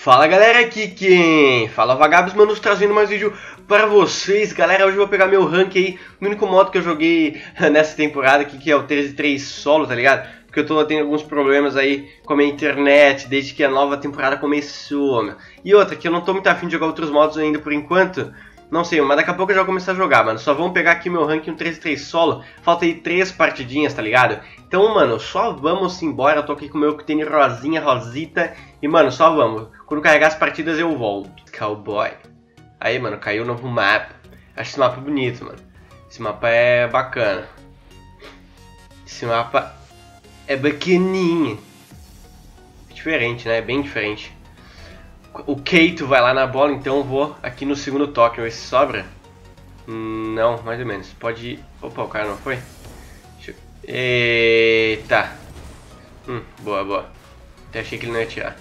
Fala galera, aqui quem fala Vagabos, manos, trazendo mais vídeo para vocês. Galera, hoje eu vou pegar meu rank aí no único modo que eu joguei nessa temporada aqui, que é o 13-3 solo, tá ligado? Porque eu tô tendo alguns problemas aí com a minha internet desde que a nova temporada começou, meu. E outra, que eu não tô muito afim de jogar outros modos ainda por enquanto. Não sei, mas daqui a pouco eu já vou começar a jogar, mano. Só vamos pegar aqui meu ranking no 13-3 solo. Falta aí 3 partidinhas, tá ligado? Então, mano, só vamos embora. Eu tô aqui com o meu tênis rosinha, rosita. E, mano, só vamos. Quando carregar as partidas eu volto. Cowboy. Aí, mano, caiu um novo mapa. Acho esse mapa bonito, mano. Esse mapa é bacana. Esse mapa é bacaninha. Diferente, né? Bem diferente. O Keito vai lá na bola, então eu vou aqui no segundo toque. Ver se sobra. Não, mais ou menos. Pode ir. Opa, o cara não foi? Eita. Boa, boa. Até achei que ele não ia tirar.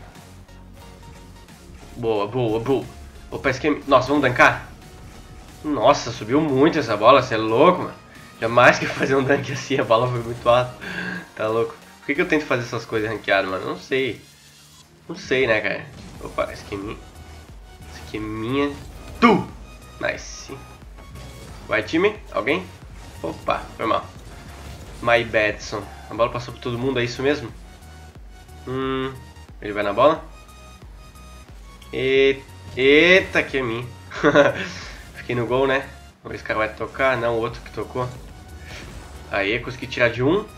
Boa, boa, boa. Opa, esquema. Nossa, vamos dankar? Nossa, subiu muito essa bola. Você é louco, mano. Jamais que fazer um dunk assim. A bola foi muito alta. Tá louco. Por que eu tento fazer essas coisas ranqueadas, mano? Não sei. Não sei, né, cara? Opa, esqueminha. Esqueminha. Nice. Vai, time? Alguém? Opa, foi mal. My Badson. A bola passou por todo mundo, é isso mesmo? Ele vai na bola? Eita, que é mim. Fiquei no gol, né? Vamos ver se o cara vai tocar. Não, o outro que tocou. Aí, consegui tirar de um.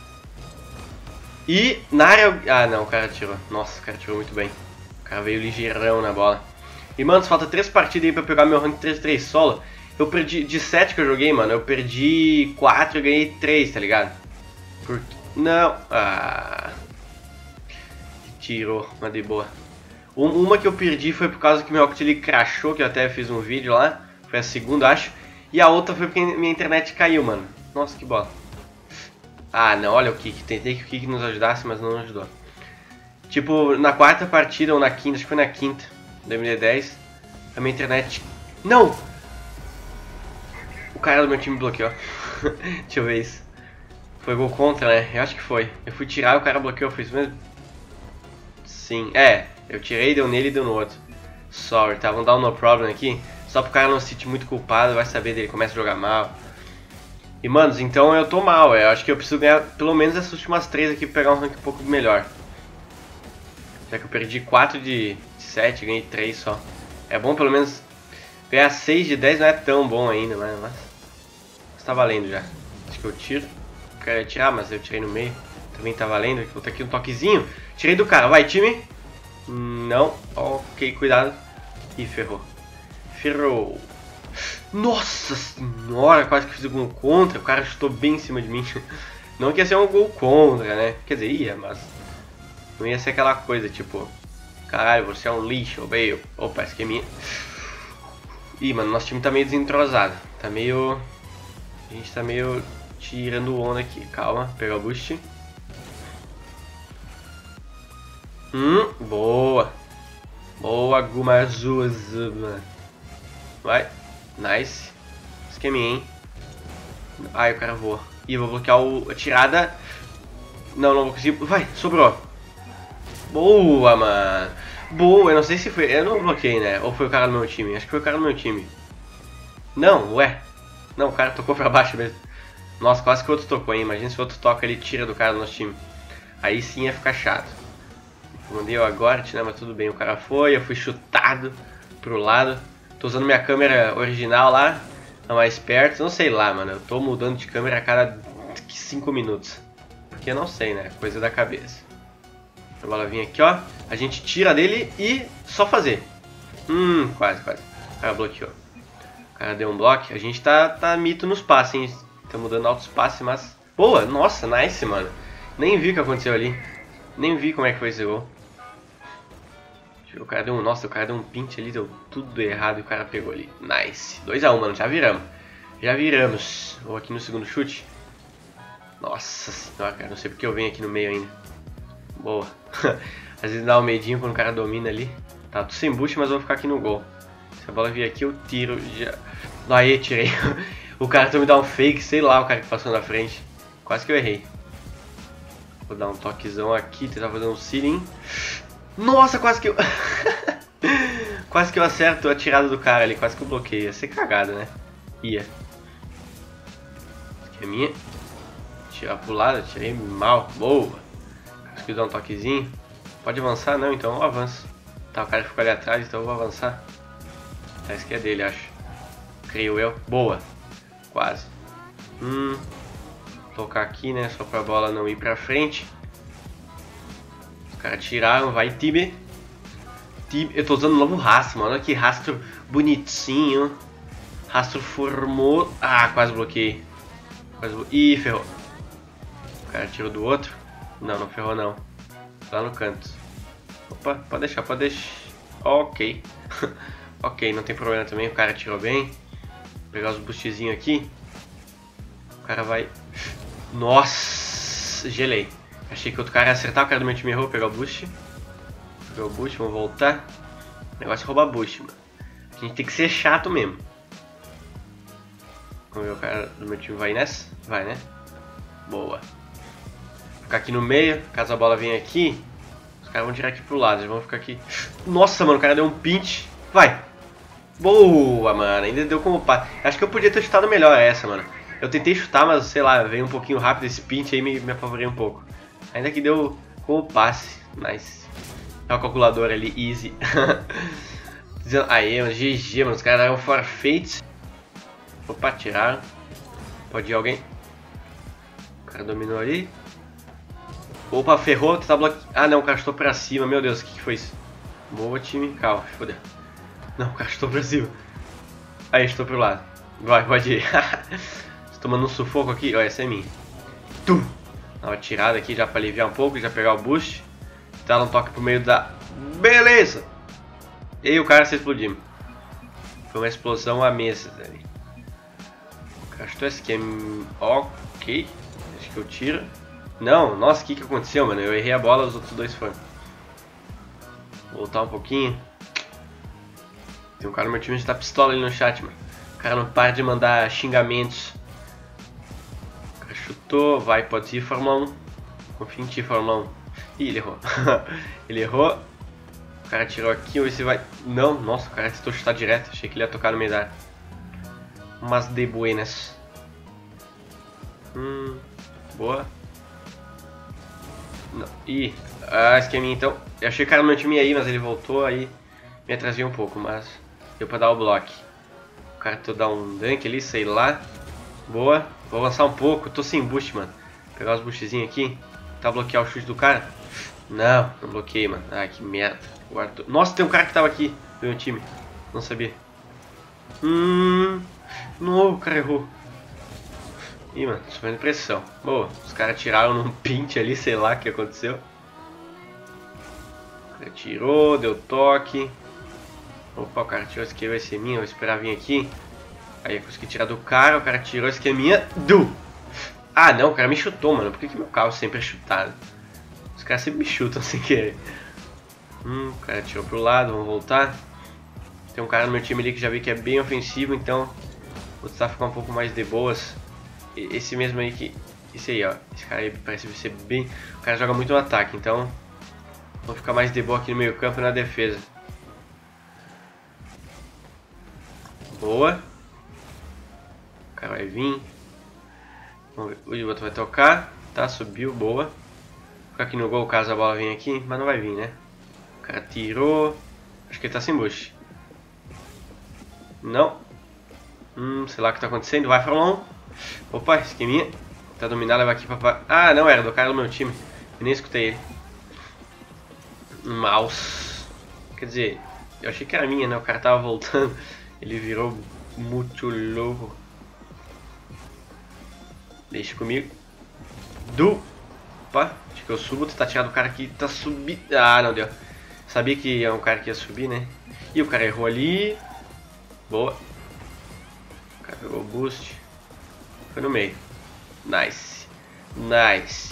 E na área... Ah, não, o cara tirou. Nossa, o cara tirou muito bem. O cara veio ligeirão na bola. E, mano, falta 3 partidas aí pra pegar meu rank 3-3 solo. Eu perdi... De 7 que eu joguei, mano, eu perdi 4 e ganhei 3, tá ligado? Não. Ah. Tirou, mas de boa. Uma que eu perdi foi por causa que meu Rocket League crashou, que eu até fiz um vídeo lá. Foi a segunda, acho. E a outra foi porque minha internet caiu, mano. Nossa, que bola. Ah, não, olha o Kick. Tentei que o Kick nos ajudasse, mas não ajudou. Tipo, na quarta partida ou na quinta, acho que foi na quinta, 2010, a minha internet... Não! O cara do meu time bloqueou. Deixa eu ver isso. Foi gol contra, né? Eu acho que foi. Eu fui tirar e o cara bloqueou, foi isso mesmo? Sim, eu tirei, deu nele e deu no outro. Sorry, tá? Vamos dar um no problem aqui. Só pro cara não se sentir muito culpado, vai saber dele, começa a jogar mal. E, manos, então eu tô mal, eu acho que eu preciso ganhar pelo menos essas últimas 3 aqui pra pegar um rank um pouco melhor. Já que eu perdi 4 de 7, ganhei 3 só. É bom pelo menos ganhar 6 de 10, não é tão bom ainda, mas tá valendo já. Acho que eu tiro. Eu queria tirar, mas eu tirei no meio. Também tá valendo, vou botar aqui um toquezinho. Tirei do cara, vai time. Não, ok, cuidado. Ih, ferrou. Ferrou. Nossa senhora, quase que fiz um gol contra. O cara chutou bem em cima de mim. Não que ia ser um gol contra, né? Quer dizer, ia, mas não ia ser aquela coisa tipo, caralho, você é um lixo, veio. Opa, esqueminha. Ih, mano, nosso time tá meio desentrosado. Tá meio... A gente tá meio tirando onda aqui. Calma, pegar o boost. Boa. Boa, Gumazuza. Vai. Nice. Esqueminha, hein? Ai, o cara voa. Ih, vou bloquear a tirada. Não, não vou conseguir. Vai, sobrou. Boa, mano. Boa, eu não sei se foi. Eu não bloqueei, né? Ou foi o cara do meu time? Acho que foi o cara do meu time. Não, ué. Não, o cara tocou pra baixo mesmo. Nossa, quase que o outro tocou, hein? Imagina se o outro toca, ele tira do cara do nosso time. Aí sim ia ficar chato. Mandei eu agora, né? Mas tudo bem. O cara foi, eu fui chutado pro lado. Tô usando minha câmera original lá, a mais perto, não sei lá, mano. Eu tô mudando de câmera a cada 5 minutos. Porque eu não sei, né? Coisa da cabeça. A bola vinha aqui, ó. A gente tira dele e só fazer. Quase, quase. O cara bloqueou. O cara deu um bloco. A gente tá mito nos passes, hein? Estamos dando altos passes, mas... Boa! Nossa, nice, mano. Nem vi o que aconteceu ali. Nem vi como é que foi esse gol. O cara deu nossa, o cara deu um pint ali, deu tudo errado e o cara pegou ali. Nice. 2-1, mano, já viramos. Já viramos. Vou aqui no segundo chute. Nossa senhora, cara, não sei porque eu venho aqui no meio ainda. Boa. Às vezes dá um medinho quando o cara domina ali. Tá, tô sem boost, mas eu vou ficar aqui no gol. Se a bola vir aqui, eu tiro já. Aí, tirei. O cara tentou me dar um fake, sei lá, o cara que passou na frente. Quase que eu errei. Vou dar um toquezão aqui, tentar fazer um sealing. Nossa, quase que eu... quase que eu acerto a tirada do cara ali. Quase que eu bloqueio. Ia ser cagada, né? Ia. Aqui é minha. Tirar pro lado. Tirei mal. Boa. Acho que dá um toquezinho. Pode avançar? Não, então eu avanço. Tá, o cara ficou ali atrás, então eu vou avançar. Esse que é dele, acho. Creio eu. Boa. Quase. Tocar aqui, né? Só pra bola não ir pra frente. Os caras tiraram. Vai, time. Eu tô usando um novo rastro, mano. Olha que rastro bonitinho. Rastro formoso. Ah, quase bloqueei. Ih, ferrou. O cara tirou do outro. Não, não ferrou não. Lá no canto. Opa, pode deixar, pode deixar. Ok. Ok, não tem problema também. O cara tirou bem. Vou pegar os boostzinhos aqui. O cara vai... Nossa, gelei. Achei que outro cara ia acertar. O cara do meu time errou. Vou pegar o boost. Pegar o boost, vamos voltar. O negócio é roubar boost, mano. A gente tem que ser chato mesmo. Vamos ver, o cara do meu time vai nessa? Vai, né? Boa. Vou ficar aqui no meio. Caso a bola venha aqui, os caras vão tirar aqui pro lado. Eles vão ficar aqui. Nossa, mano, o cara deu um pinch. Vai. Boa, mano. Ainda deu como passe. Acho que eu podia ter chutado melhor essa, mano. Eu tentei chutar, mas sei lá, veio um pouquinho rápido esse pinch aí, me apavorei um pouco. Ainda que deu como passe. Nice. É uma calculadora ali, easy. Aí, mano, GG, mano. Os caras deram forfeit. Opa, tiraram. Pode ir alguém. O cara dominou ali. Opa, ferrou. Tá bloqueando. Ah, não, o cara chutou pra cima. Meu Deus, o que foi isso? Boa, time. Calma, fodeu. Não, o cara chutou pra cima. Aí, chutou pro lado. Vai, pode ir. Tô tomando um sufoco aqui. Ó, essa é minha. Tum! Dá uma tirada aqui já pra aliviar um pouco. Já pegar o boost. Dá um toque pro meio da... Beleza! E o cara se explodiu. Foi uma explosão à mesa ali. O cara chutou esse aqui. Ok. Acho que eu tiro. Não, nossa, o que aconteceu, mano? Eu errei a bola, os outros dois foram. Voltar um pouquinho. Tem um cara no meu time que tá pistola ali no chat, mano. O cara não para de mandar xingamentos. O cara chutou, vai, pode ir, Fórmula 1. Confia em ti, Fórmula 1. Ih, ele errou. Ele errou. O cara tirou aqui, ou esse vai... Não, nossa, o cara tentou chutar direto. Achei que ele ia tocar no meio da área. Mas de buenas. Boa. Não. Ih, esqueminha então. Eu achei que o cara no meu time aí, mas ele voltou aí. Me atrasei um pouco, mas deu pra dar o bloco. O cara tentou dar um dunk ali, sei lá. Boa. Vou avançar um pouco. Tô sem boost, mano. Vou pegar os boostzinhos aqui. Tá bloquear o chute do cara. Não, não bloqueei, mano. Ai, que merda. Guardou. Nossa, tem um cara que tava aqui do meu time. Não sabia. Não, o cara errou. Ih, mano, sofrendo pressão. Boa, os caras tiraram num pinch ali, sei lá o que aconteceu. O cara tirou, deu toque. Opa, o cara tirou, esse aqui vai ser minha, eu vou esperar vir aqui. Aí eu consegui tirar do cara, o cara tirou, esse aqui é minha. Ah, não, o cara me chutou, mano. Por que meu carro sempre é chutado? Os caras sempre me chutam sem querer. O cara tirou pro lado, vamos voltar. Tem um cara no meu time ali que já vi que é bem ofensivo, então vou tentar ficar um pouco mais de boas. Esse mesmo aí que... Esse aí, ó. Esse cara aí parece ser bem... O cara joga muito no ataque, então vou ficar mais de boa aqui no meio campo e na defesa. Boa. O cara vai vir. Vamos ver. O outro vai tocar. Tá, subiu, boa. Vou ficar aqui no gol caso a bola venha aqui, mas não vai vir, né? O cara tirou. Acho que ele tá sem boost. Não. Sei lá o que tá acontecendo. Vai, Fórmula 1. Opa, esqueminha. Tá dominado, vai aqui pra... Ah, não, era do cara do meu time. Eu nem escutei ele. Mouse. Quer dizer, eu achei que era minha, né? O cara tava voltando. Ele virou muito louco. Deixa comigo. Opa, acho que eu subo. Tentar tirar do cara que tá subindo. Ah, não deu. Sabia que é um cara que ia subir, né? E o cara errou ali. Boa. O cara pegou o boost. Foi no meio. Nice. Nice.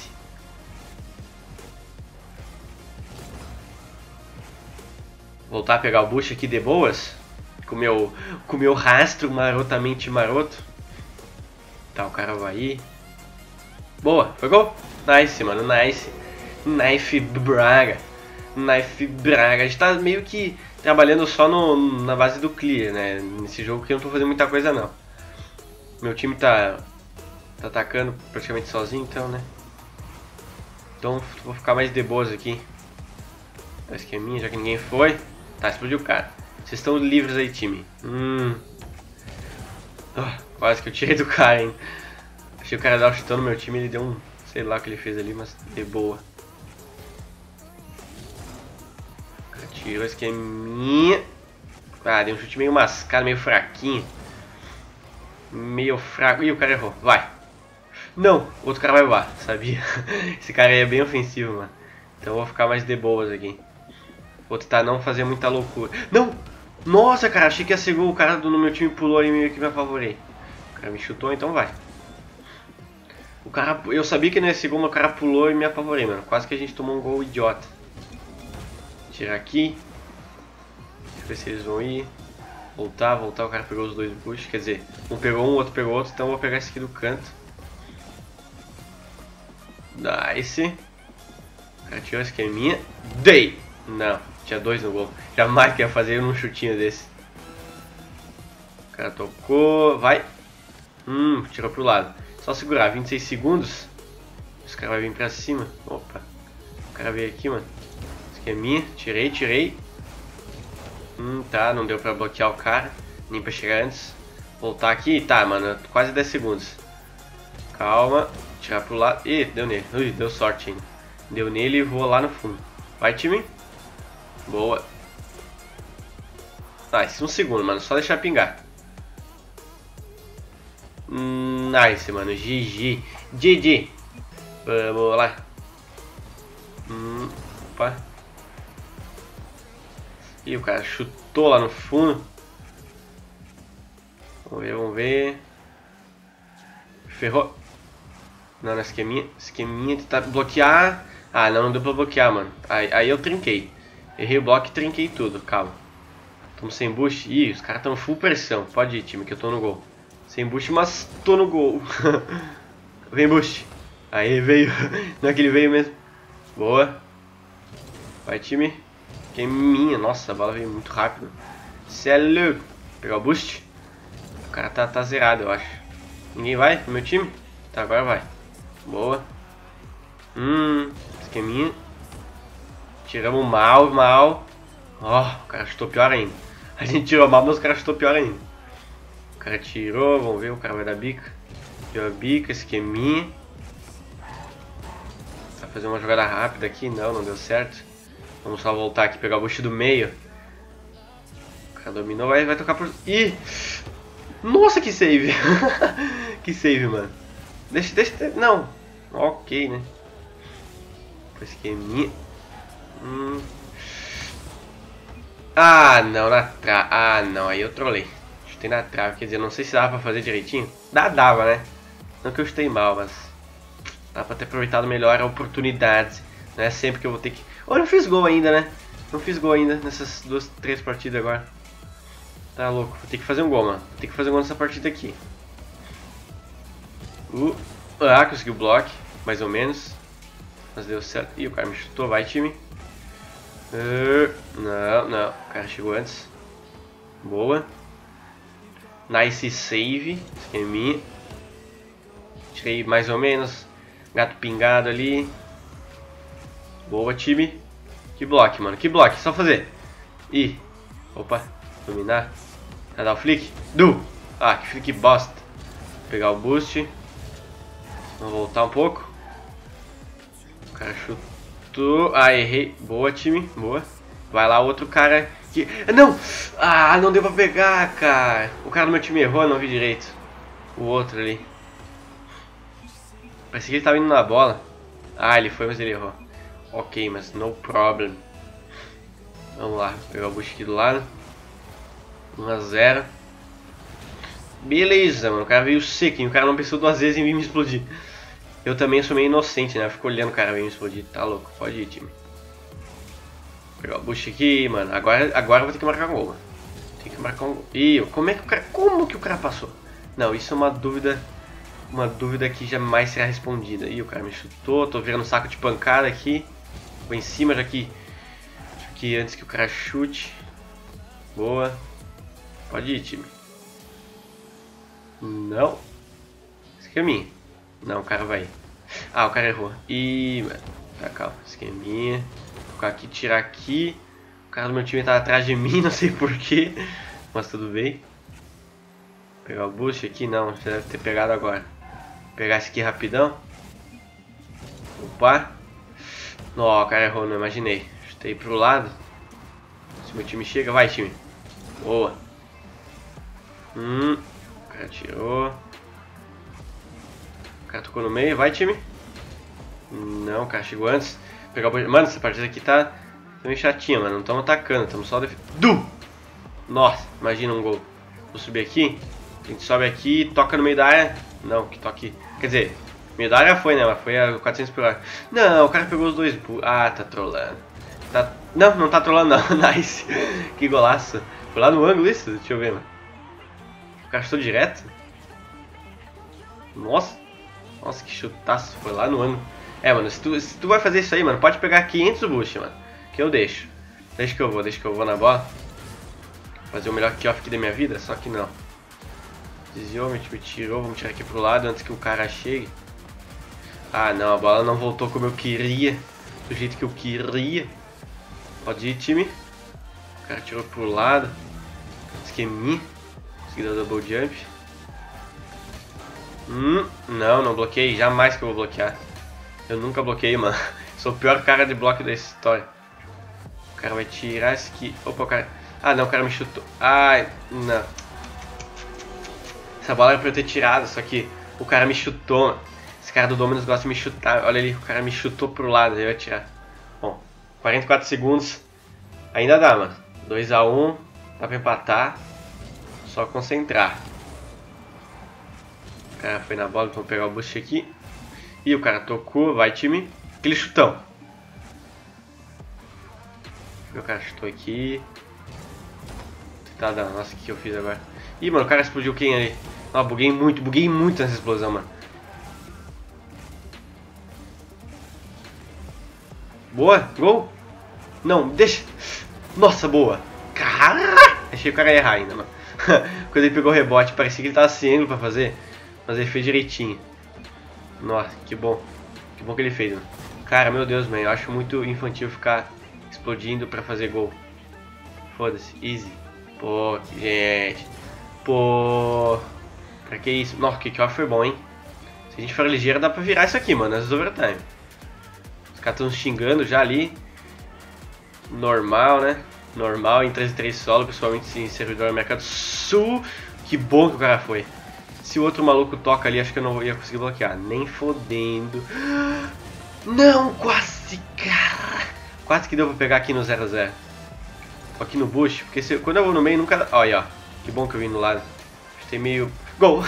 Voltar a pegar o boost aqui de boas. Com o meu rastro marotamente maroto. Tá, o cara vai ir. Boa, foi gol. Nice, mano, nice. Knife Braga. Knife Braga. A gente tá meio que trabalhando só na base do clear, né? Nesse jogo que eu não tô fazendo muita coisa não. Meu time tá atacando praticamente sozinho, então, né? Então vou ficar mais de boas aqui. O esqueminha, já que ninguém foi. Tá, explodiu o cara. Vocês estão livres aí, time. Quase que eu tirei do cara, hein? Achei o cara dar um chutão no meu time, ele deu um... Sei lá o que ele fez ali, mas de boa. O cara tirou o esqueminha. Ah, deu um chute meio mascado, meio fraquinho. Meio fraco. Ih, o cara errou. Vai. Não, outro cara vai voar, sabia? Esse cara aí é bem ofensivo, mano. Então eu vou ficar mais de boas aqui. Vou tentar não fazer muita loucura. Não! Nossa, cara, achei que ia ser gol. O cara no meu time pulou e meio que me apavorei. O cara me chutou, então vai. O cara, eu sabia que não ia ser gol, mas o cara pulou e me apavorei, mano. Quase que a gente tomou um gol idiota. Tirar aqui. Deixa eu ver se eles vão ir. Voltar, o cara pegou os dois push. Quer dizer, um pegou um, outro pegou outro. Então eu vou pegar esse aqui do canto. Nice. O cara tirou a esqueminha. Dei! Não, tinha dois no gol. Jamais que ia fazer um chutinho desse. O cara tocou. Vai. Tirou pro lado. Só segurar, 26 segundos. Os caras vão vir pra cima. Opa. O cara veio aqui, mano. Esqueminha. Tirei. Tá, não deu pra bloquear o cara. Nem pra chegar antes. Voltar aqui. Tá, mano. Quase 10 segundos. Calma. Tirar pro lado. Ih, deu nele. Ui, deu sorte ainda. Deu nele e voa lá no fundo. Vai, time. Boa. Nice, um segundo, mano. Só deixar pingar. Nice, mano. GG. GG. Vamos lá. Opa. Ih, o cara chutou lá no fundo. Vamos ver. Ferrou. Não, na esqueminha. Esqueminha tentar bloquear. Ah, não deu pra bloquear, mano. Aí eu trinquei. Errei o bloco e trinquei tudo. Calma. Tamo sem boost. Ih, os caras tão full pressão. Pode ir, time, que eu tô no gol. Sem boost, mas tô no gol. Vem boost. Aí veio. Não é que ele veio mesmo. Boa. Vai, time. Esqueminha. Nossa, a bola veio muito rápido. Cê é louco. Pegar o boost. O cara tá zerado, eu acho. Ninguém vai no meu time? Tá, agora vai. Boa. Esqueminha. Tiramos mal. Ó, o cara chutou pior ainda. A gente tirou mal, mas o cara chutou pior ainda. O cara tirou, vamos ver, o cara vai dar bica. Deu a bica, esqueminha. Vai fazer uma jogada rápida aqui. Não deu certo. Vamos só voltar aqui e pegar o boost do meio. O cara dominou, vai tocar por... Ih! Nossa, que save! Que save, mano. Deixa... Não. Ok, né? Esqueminha. Ah, não, na trave. Ah, não, aí eu trolei. Chutei na trave, quer dizer, não sei se dava pra fazer direitinho. Dava, né? Não que eu chutei mal, mas... Dá pra ter aproveitado melhor a oportunidade. Não é sempre que eu vou ter que... Oh, eu não fiz gol ainda, né? Não fiz gol ainda nessas 3 partidas agora. Tá louco, vou ter que fazer um gol, mano. Vou ter que fazer um gol nessa partida aqui. Consegui o bloco, mais ou menos. Mas deu certo. Ih, o cara me chutou, vai, time. Não, o cara chegou antes. Boa. Nice save. Esqueminha. Tirei mais ou menos. Gato pingado ali. Boa, time. Que bloco, mano. Que bloco. Só fazer. Ih. Opa. Dominar. Vai dar o flick. Que flick bosta. Vou pegar o boost. Vamos voltar um pouco. O cara chutou. Ah, errei. Boa, time. Boa. Vai lá outro cara que... Não! Ah, não deu pra pegar, cara. O cara do meu time errou, eu não vi direito. O outro ali. Parecia que ele tava indo na bola. Ah, ele foi, mas ele errou. Ok, mas no problem. Vamos lá, vou pegar o boost aqui do lado. 1-0. Beleza, mano. O cara veio sequinho. O cara não pensou 2 vezes em vir me explodir. Eu também sou meio inocente, né? Eu fico olhando o cara vir me explodir. Tá louco. Pode ir, time. Vou pegar o boost aqui, mano. Agora eu vou ter que marcar um gol, mano. Tem que marcar um gol. Ih, como que o cara passou? Não, isso é uma dúvida. Uma dúvida que jamais será respondida. Ih, o cara me chutou. Tô virando saco de pancada aqui. Vou em cima, já que aqui antes que o cara chute. Boa. Pode ir, time. Não. Esqueminha. Não, o cara vai. Ah, o cara errou. Ih, mano. Tá, calma. Esqueminha. Vou ficar aqui, tirar aqui. O cara do meu time tá atrás de mim, não sei porquê. Mas tudo bem. Vou pegar o boost aqui. Não, já deve ter pegado agora. Vou pegar esse aqui rapidão. Opa. Não, o cara errou, não imaginei. Chutei pro lado. Se meu time chega, vai, time. Boa. O cara tirou. O cara tocou no meio, vai, time. Não, o cara chegou antes. Pegar o... Mano, essa partida aqui tá meio chatinha, mano. Não estamos atacando, estamos só defendendo. Nossa, imagina um gol. Vou subir aqui. A gente sobe aqui e toca no meio da área. Não, que toque. Quer dizer, meio da área foi, né? Mas foi a 400 por hora. Não, o cara pegou os dois. Ah, tá trolando. Tá... Não, não tá trolando não. Nice. Que golaço. Foi lá no ângulo isso? Deixa eu ver, mano. O cara chutou direto? Nossa. Nossa, que chutaço. Foi lá no ângulo. É, mano, se tu vai fazer isso aí, mano, pode pegar 500 boost, mano. Que eu deixo. Deixa que eu vou na bola. Fazer o melhor kickoff aqui da minha vida, só que não. Desviou, me tirou. Vamos tirar aqui pro lado antes que o cara chegue. Ah, não, a bola não voltou como eu queria. Do jeito que eu queria. Pode ir, time. O cara tirou pro lado. Esqueminha. Consegui dar o double jump. Não, não bloqueei. Jamais que eu vou bloquear. Eu nunca bloqueei, mano. Sou o pior cara de bloco da história. O cara vai tirar esse aqui. Opa, o cara... Ah, não, o cara me chutou. Ai, não. Essa bola era pra eu ter tirado, só que o cara me chutou, mano. Esse cara do Dominus gosta de me chutar. Olha ali, o cara me chutou pro lado, eu ia tirar. Bom, 44 segundos. Ainda dá, mano. 2 a 1. Dá pra empatar. Só concentrar. O cara foi na bola, vamos pegar o boost aqui. E o cara tocou, vai, time. Aquele chutão. O cara chutou aqui. Tá dando, nossa, o que eu fiz agora? Ih, mano, o cara explodiu quem ali? Ah, buguei muito nessa explosão, mano. Boa, gol. Não, deixa. Nossa, boa. Cara, achei que o cara ia errar ainda, mano. Quando ele pegou o rebote, parecia que ele tava sem ângulo pra fazer. Mas ele fez direitinho. Nossa, que bom. Que bom que ele fez, mano. Cara, meu Deus, mano, eu acho muito infantil ficar explodindo pra fazer gol. Foda-se, easy. Pô, gente. Pô. Pra que isso? Nossa, o kickoff foi bom, hein? Se a gente for ligeiro, dá pra virar isso aqui, mano. Nas overtime. Os caras estão xingando já ali. Normal, né? Normal, em 3-3 solo, principalmente em servidor do Mercado Sul. Que bom que o cara foi. Se o outro maluco toca ali, acho que eu não ia conseguir bloquear. Nem fodendo. Não, quase, cara. Quase que deu pra pegar aqui no 0-0. Aqui no bush, porque quando eu vou no meio nunca... Olha aí, ó. Que bom que eu vim no lado. Tem meio... Gol!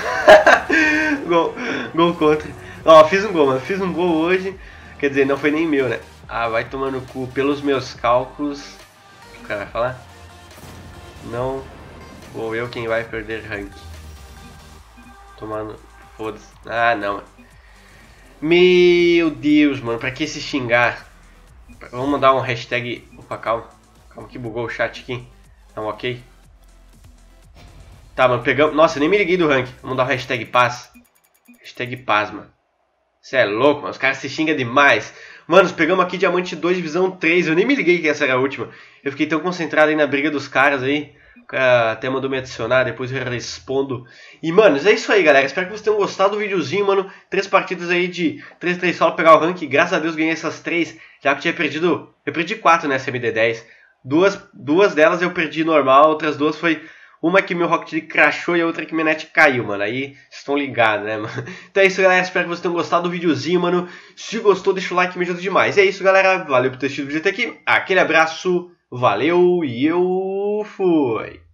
Gol contra. Ó, fiz um gol, mano. Fiz um gol hoje. Quer dizer, não foi nem meu, né? Ah, vai tomar no cu. Pelos meus cálculos... O cara vai falar? Não vou eu quem vai perder rank. Tomando... Foda-se. Ah, não, mano. Meu Deus, mano. Pra que se xingar? Vamos mandar um hashtag... Opa, calma. Calma que bugou o chat aqui. Não, ok. Tá, mano, pegamos... Nossa, eu nem me liguei do rank. Vamos dar o hashtag paz. Hashtag paz, mano. Você é louco, mano. Os caras se xingam demais. Mano, pegamos aqui diamante 2, divisão 3. Eu nem me liguei que essa era a última. Eu fiquei tão concentrado aí na briga dos caras aí. O cara até mandou me adicionar, depois eu respondo. E, mano, é isso aí, galera. Espero que vocês tenham gostado do videozinho, mano. 3 partidas aí de 3-3 solo pegar o rank. Graças a Deus ganhei essas 3. Já que eu tinha perdido... Eu perdi 4 nessa MD10. Duas delas eu perdi normal, outras 2 foi... Uma que meu Rocket League crashou e a outra que minha net caiu, mano. Aí vocês estão ligados, né, mano? Então é isso, galera. Espero que vocês tenham gostado do videozinho, mano. Se gostou, deixa o like, me ajuda demais. É isso, galera. Valeu por ter assistido o vídeo até aqui. Aquele abraço, valeu e eu fui!